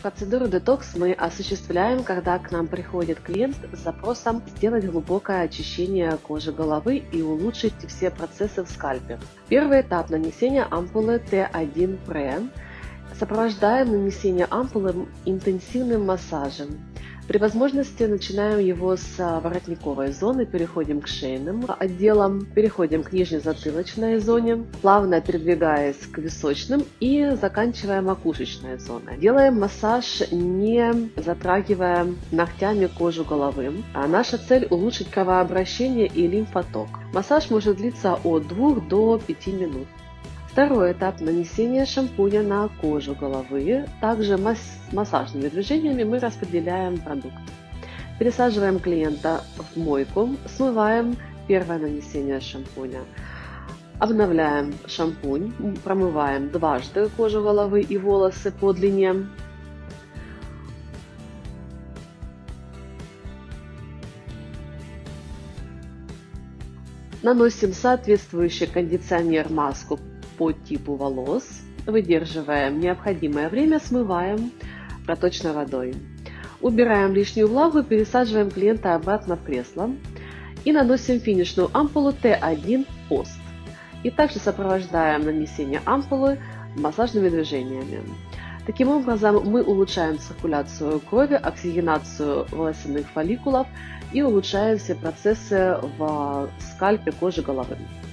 Процедуру детокс мы осуществляем, когда к нам приходит клиент с запросом сделать глубокое очищение кожи головы и улучшить все процессы в скальпе. Первый этап нанесения ампулы T1 Pre. Сопровождаем нанесение ампулы интенсивным массажем. При возможности начинаем его с воротниковой зоны, переходим к шейным отделам, переходим к нижнезатылочной зоне, плавно передвигаясь к височным и заканчивая макушечной зоной. Делаем массаж, не затрагивая ногтями кожу головы. Наша цель – улучшить кровообращение и лимфоток. Массаж может длиться от 2 до 5 минут. Второй этап нанесения шампуня на кожу головы. Также массажными движениями мы распределяем продукт. Пересаживаем клиента в мойку, смываем первое нанесение шампуня. Обновляем шампунь, промываем дважды кожу головы и волосы по длине. Наносим соответствующий кондиционер-маску по типу волос, выдерживаем необходимое время, смываем проточной водой. Убираем лишнюю влагу, пересаживаем клиента обратно в кресло и наносим финишную ампулу T1 Post. И также сопровождаем нанесение ампулы массажными движениями. Таким образом мы улучшаем циркуляцию крови, оксигенацию волосяных фолликулов и улучшаем все процессы в скальпе кожи головы.